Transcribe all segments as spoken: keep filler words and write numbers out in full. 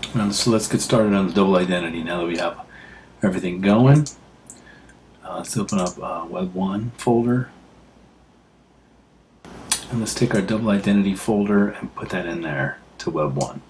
Um, so let's get started on the double identity now that we have everything going. Uh, let's open up uh, Web one folder. And let's take our double identity folder and put that in there to Web one.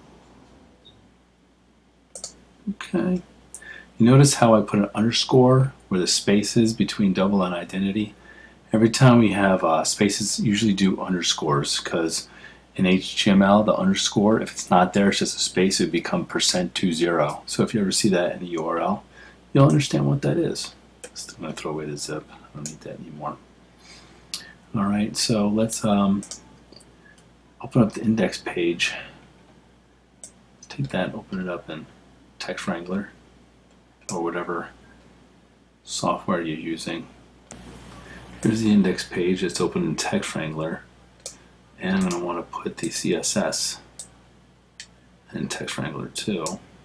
Okay. You notice how I put an underscore where the space is between double and identity? Every time we have uh, spaces, usually do underscores, because in H T M L, the underscore, if it's not there, it's just a space, it would become percent two zero. So if you ever see that in a U R L, you'll understand what that is. Just I'm going to throw away the zip. I don't need that anymore. All right, so let's um, open up the index page. Take that, open it up in Text Wrangler or whatever software you're using. Here's the index page. It's open in Text Wrangler. And I'm going to want to put the C S S in Text Wrangler too.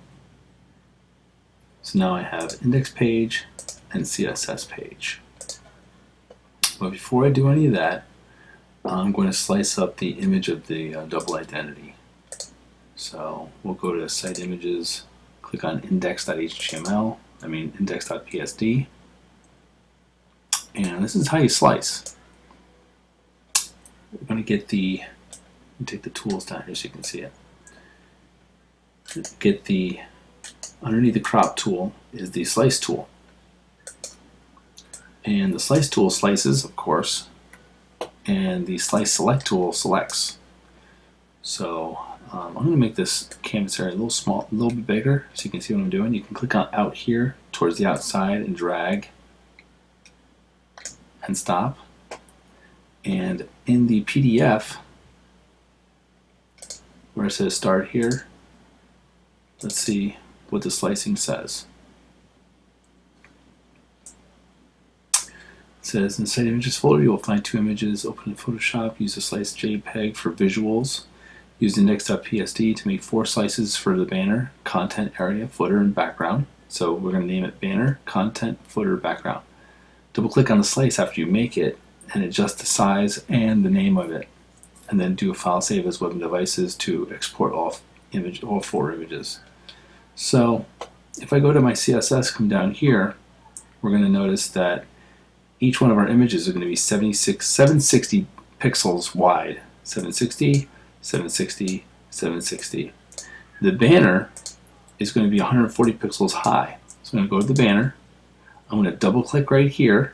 So now I have index page and C S S page. But before I do any of that, I'm going to slice up the image of the uh, double identity. So we'll go to Site Images, click on index dot H T M L, I mean index dot P S D, and this is how you slice. We're going to get the, take the tools down here so you can see it. Get the, underneath the crop tool is the slice tool. And the slice tool slices, of course, and the slice select tool selects. So um, I'm going to make this canvas area a little small, a little bit bigger so you can see what I'm doing. You can click on out here towards the outside and drag and stop. And in the P D F, where it says start here, let's see what the slicing says. It says in the Site Images folder, you will find two images. Open in Photoshop, use the slice JPEG for visuals. Use index dot P S D to make four slices for the banner, content, area, footer, and background. So we're going to name it banner, content, footer, background. Double click on the slice after you make it and adjust the size and the name of it, and then do a file save as web and devices to export all image all four images. So if I go to my C S S, come down here, we're going to notice that each one of our images are going to be seventy-six, seven sixty pixels wide. seven sixty, seven sixty, seven sixty. The banner is going to be one hundred forty pixels high. So I'm going to go to the banner. I'm going to double click right here.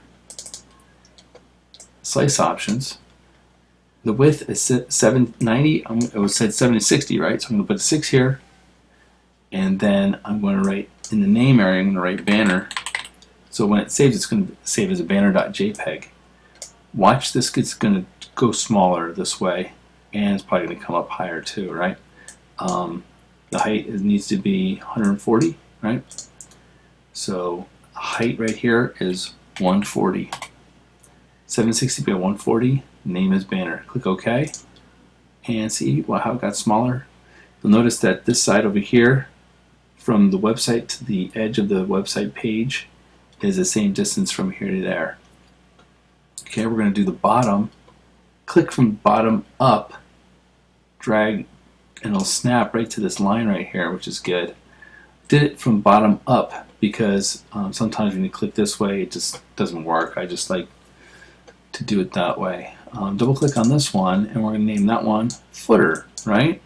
Slice options. The width is seven ninety. I'm, it was said seven sixty, right? So I'm going to put a six here, and then I'm going to write in the name area. I'm going to write banner. So when it saves, it's going to save as a banner.jpg. Watch this; it's going to go smaller this way, and it's probably going to come up higher too, right? Um, the height is, needs to be one hundred forty, right? So height right here is one forty. seven sixty by one forty, name is banner. Click OK, and see well, how it got smaller. You'll notice that this side over here, from the website to the edge of the website page, is the same distance from here to there. Okay, we're going to do the bottom. Click from bottom up, drag, and it'll snap right to this line right here, which is good. Did it from bottom up because um, sometimes when you click this way, it just doesn't work. I just like to do it that way. Um, double click on this one, and we're going to name that one footer, right?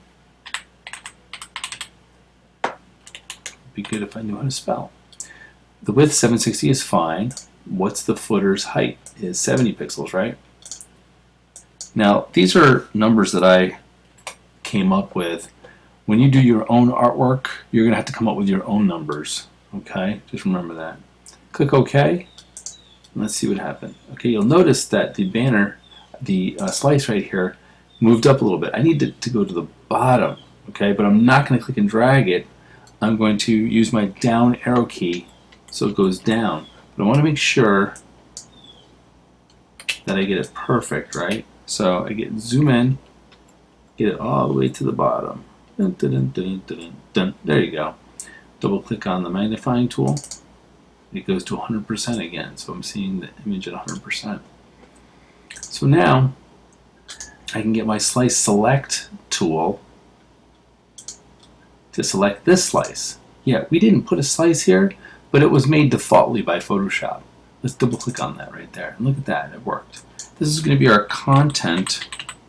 Be good if I knew how to spell. The width seven sixty is fine. What's the footer's height? Is seventy pixels, right? Now these are numbers that I came up with. When you do your own artwork, you're going to have to come up with your own numbers. Okay, just remember that. Click OK. Let's see what happened. Okay, you'll notice that the banner, the uh, slice right here, moved up a little bit. I need to, to go to the bottom, okay, but I'm not going to click and drag it. I'm going to use my down arrow key so it goes down. But I want to make sure that I get it perfect, right? So I get zoom in, get it all the way to the bottom. Dun, dun, dun, dun, dun, dun. There you go. Double click on the magnifying tool. It goes to one hundred percent again, so I'm seeing the image at one hundred percent. So now I can get my slice select tool to select this slice. Yeah, we didn't put a slice here, but it was made defaultly by Photoshop. Let's double click on that right there. And look at that, it worked. This is going to be our content,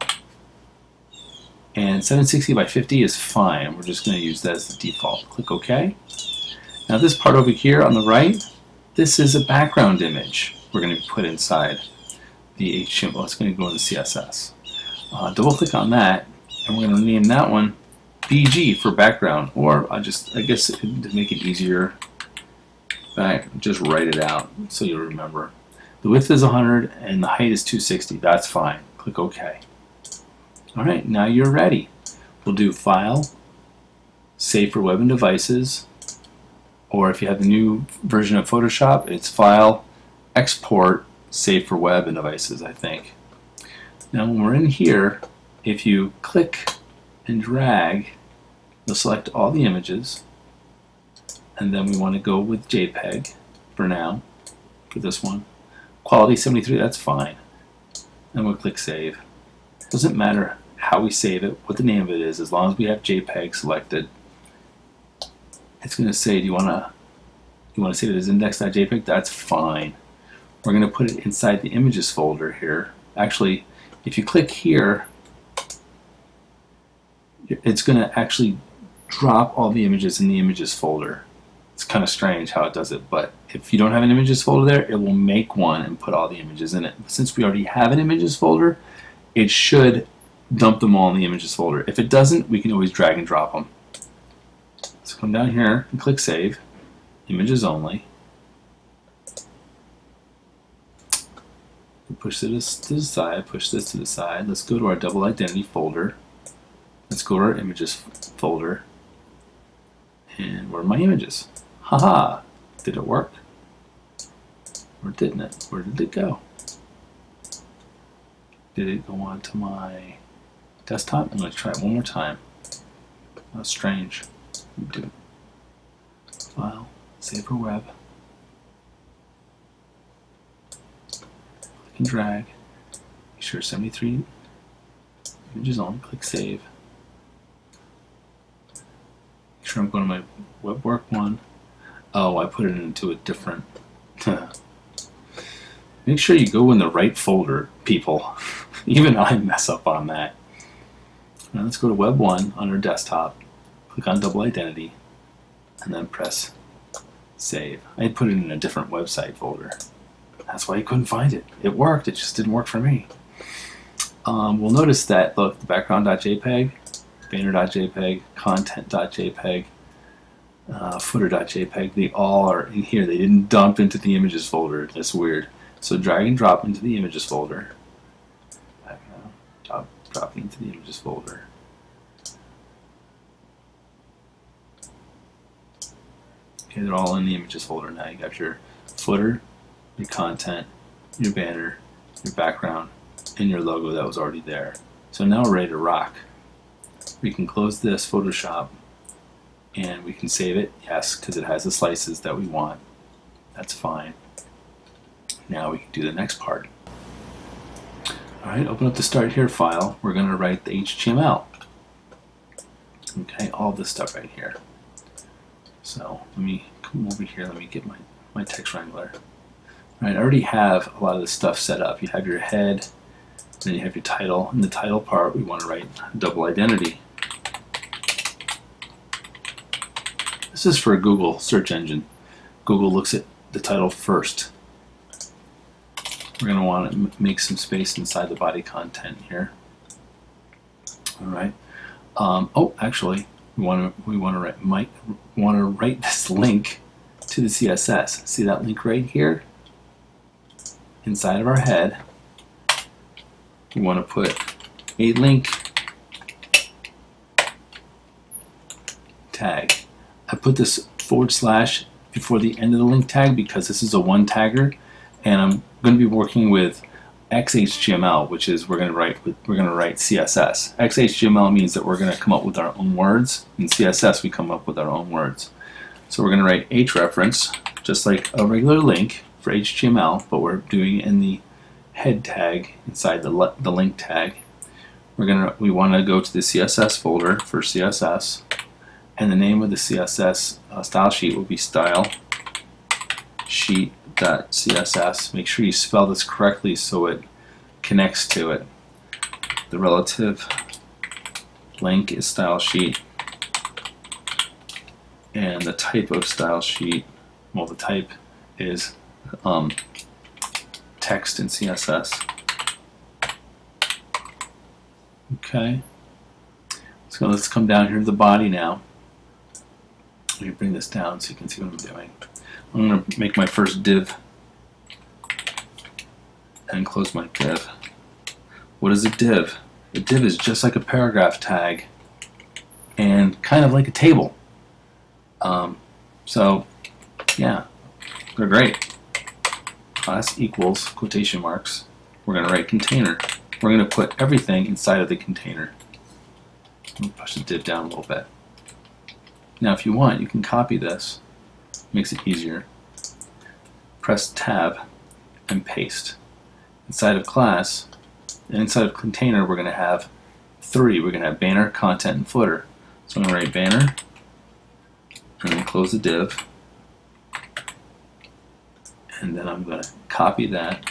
and seven sixty by fifty is fine. We're just going to use that as the default. Click OK. Now this part over here on the right, this is a background image we're going to put inside the H T M L. It's going to go into C S S. Uh, double click on that, and we're going to name that one B G for background, or I just I guess to make it easier, back just write it out so you'll remember. The width is one hundred and the height is two sixty. That's fine. Click OK. All right, now you're ready. We'll do File, Save for Web and Devices, or if you have the new version of Photoshop, it's File, Export, Save for Web and Devices, I think. Now when we're in here, if you click and drag, you'll select all the images, and then we want to go with JPEG for now, for this one. Quality seventy-three, that's fine. And we'll click Save. Doesn't matter how we save it, what the name of it is, as long as we have JPEG selected. It's going to say, do you want to you want to save it as index.jpg? That's fine. We're going to put it inside the images folder here. Actually, if you click here, it's going to actually drop all the images in the images folder. It's kind of strange how it does it, but if you don't have an images folder there, it will make one and put all the images in it. But since we already have an images folder, it should dump them all in the images folder. If it doesn't, we can always drag and drop them. So come down here and click Save, Images Only. Push this to the side, push this to the side. Let's go to our double identity folder. Let's go to our images folder. And where are my images? Haha! Did it work? Or didn't it? Where did it go? Did it go onto my desktop? I'm going to try it one more time. That's strange. Do it. File, Save for Web. Click and drag. Make sure seventy-three images on. Click Save. Make sure I'm going to my web work one. Oh, I put it into a different. Make sure you go in the right folder, people. Even I mess up on that. Now let's go to Web one on our desktop. Click on Double Identity, and then press Save. I had put it in a different website folder. That's why you couldn't find it. It worked, it just didn't work for me. Um, we'll notice that, look, the background.jpg, banner.jpg, content.jpg, uh, footer.jpg, they all are in here. They didn't dump into the images folder. That's weird. So drag and drop into the images folder. Background, drop, drop into the images folder. Okay, they're all in the images folder now. You got your footer, your content, your banner, your background, and your logo that was already there. So now we're ready to rock. We can close this Photoshop and we can save it, yes, because it has the slices that we want. That's fine. Now we can do the next part. Alright, open up the Start Here file. We're going to write the H T M L. Okay, all this stuff right here. So let me come over here, let me get my, my text wrangler. All right, I already have a lot of this stuff set up. You have your head, then you have your title. In the title part, we want to write double identity. This is for a Google search engine. Google looks at the title first. We're going to want to make some space inside the body content here. All right. Um, oh, actually, we want to we want to write might want to write this link to the C S S. See that link right here? Inside of our head, we want to put a link tag. I put this forward slash before the end of the link tag because this is a one tagger, and I'm going to be working with X H T M L, which is we're going to write we're going to write C S S. X H T M L means that we're going to come up with our own words. In C S S, we come up with our own words. So we're going to write hrefs, just like a regular link for H T M L, but we're doing it in the head tag inside the the link tag. We're gonna we want to go to the C S S folder for C S S, and the name of the C S S uh, style sheet will be style sheet.css. Make sure you spell this correctly so it connects to it. The relative link is style sheet, and the type of style sheet, well, the type is um, text in C S S. Okay, so let's come down here to the body now. Let me bring this down so you can see what I'm doing. I'm going to make my first div and close my div. What is a div? A div is just like a paragraph tag and kind of like a table. Um, so, yeah, they're great. Class equals quotation marks. We're going to write container. We're going to put everything inside of the container. Let me push the div down a little bit. Now, if you want, you can copy this. Makes it easier. Press tab and paste. Inside of class and inside of container, we're going to have three. We're going to have banner, content, and footer. So I'm going to write banner and then close the div. And then I'm going to copy that.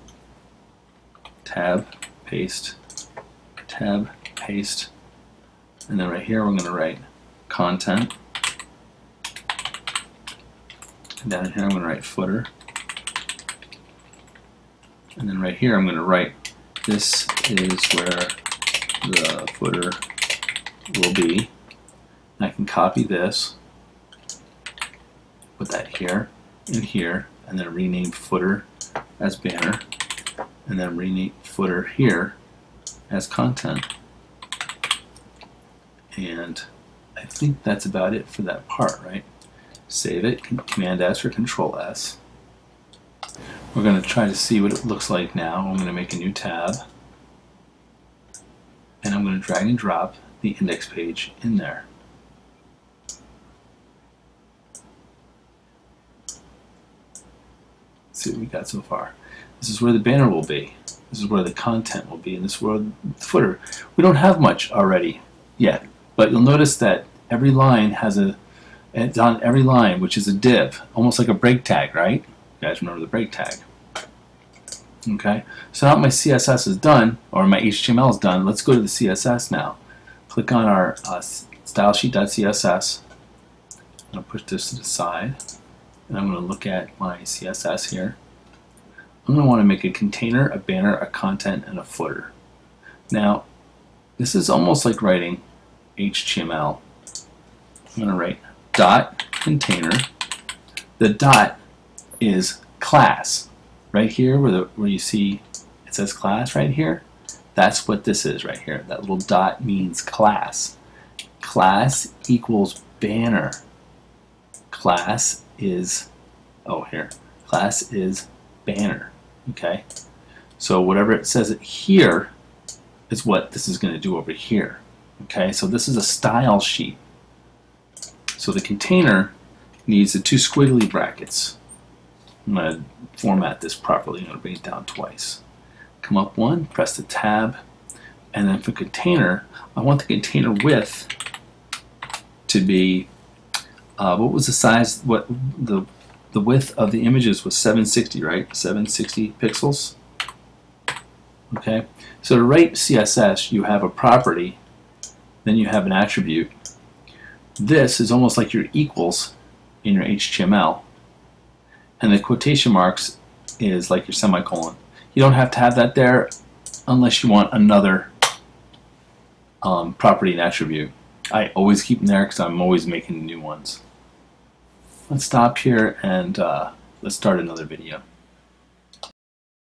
Tab, paste, tab, paste. And then right here, we're going to write content. And down here I'm going to write footer. And then right here I'm going to write this is where the footer will be. And I can copy this, put that here and here, and then rename footer as banner, and then rename footer here as content. And I think that's about it for that part, right? Save it, Command S or Control S. We're going to try to see what it looks like now. I'm going to make a new tab, and I'm going to drag and drop the index page in there. Let's see what we got so far. This is where the banner will be. This is where the content will be, and this is where the footer. We don't have much already yet, but you'll notice that every line has a It's on every line, which is a div, almost like a break tag, right? You guys remember the break tag. Okay, so now my C S S is done, or my H T M L is done. Let's go to the C S S now. Click on our uh, style sheet.css. I'm going to push this to the side, and I'm going to look at my C S S here. I'm going to want to make a container, a banner, a content, and a footer. Now, this is almost like writing H T M L. I'm going to write dot container. The dot is class. Right here where, the, where you see it says class right here, that's what this is right here. That little dot means class. Class equals banner. Class is, oh here, class is banner. Okay, so whatever it says it here is what this is going to do over here. Okay, so this is a style sheet. So the container needs the two squiggly brackets. I'm going to format this properly. I'm going to bring it down twice. Come up one, press the tab, and then for container, I want the container width to be, uh, what was the size, what the, the width of the images was seven sixty, right? seven sixty pixels. Okay, so to write C S S, you have a property, then you have an attribute. This is almost like your equals in your H T M L, and the quotation marks is like your semicolon. You don't have to have that there unless you want another um, property and attribute. I always keep them there because I'm always making new ones. Let's stop here and uh, let's start another video.